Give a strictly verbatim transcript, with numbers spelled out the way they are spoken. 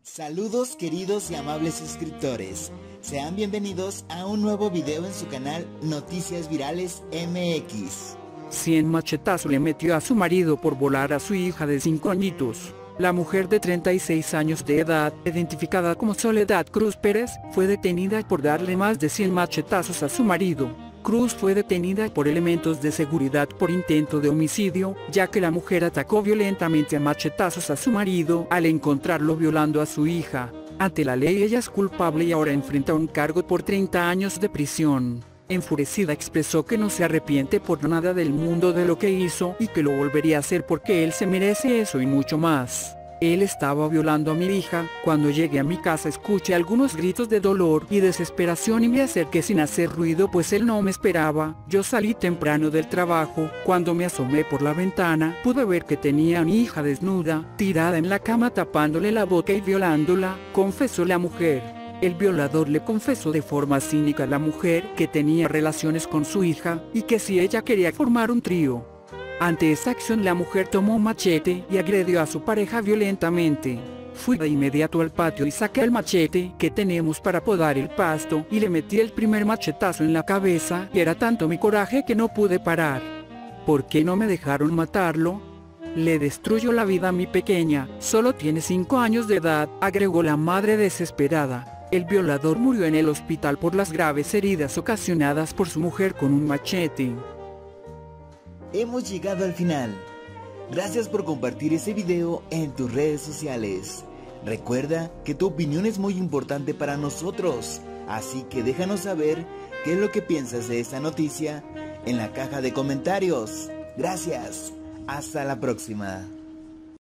Saludos queridos y amables suscriptores, sean bienvenidos a un nuevo video en su canal Noticias Virales M X. cien machetazos le metió a su marido por volar a su hija de cinco añitos. La mujer de treinta y seis años de edad, identificada como Soledad Cruz Pérez, fue detenida por darle más de cien machetazos a su marido. Cruz fue detenida por elementos de seguridad por intento de homicidio, ya que la mujer atacó violentamente a machetazos a su marido al encontrarlo violando a su hija. Ante la ley ella es culpable y ahora enfrenta un cargo por treinta años de prisión. Enfurecida expresó que no se arrepiente por nada del mundo de lo que hizo y que lo volvería a hacer porque él se merece eso y mucho más. Él estaba violando a mi hija. Cuando llegué a mi casa escuché algunos gritos de dolor y desesperación y me acerqué sin hacer ruido pues él no me esperaba. Yo salí temprano del trabajo. Cuando me asomé por la ventana pude ver que tenía a mi hija desnuda, tirada en la cama tapándole la boca y violándola, confesó la mujer. El violador le confesó de forma cínica a la mujer que tenía relaciones con su hija y que si ella quería formar un trío. Ante esa acción la mujer tomó un machete y agredió a su pareja violentamente. Fui de inmediato al patio y saqué el machete que tenemos para podar el pasto y le metí el primer machetazo en la cabeza y era tanto mi coraje que no pude parar. ¿Por qué no me dejaron matarlo? Le destruyó la vida a mi pequeña, solo tiene cinco años de edad, agregó la madre desesperada. El violador murió en el hospital por las graves heridas ocasionadas por su mujer con un machete. Hemos llegado al final. Gracias por compartir ese video en tus redes sociales. Recuerda que tu opinión es muy importante para nosotros, así que déjanos saber qué es lo que piensas de esta noticia en la caja de comentarios. Gracias. Hasta la próxima.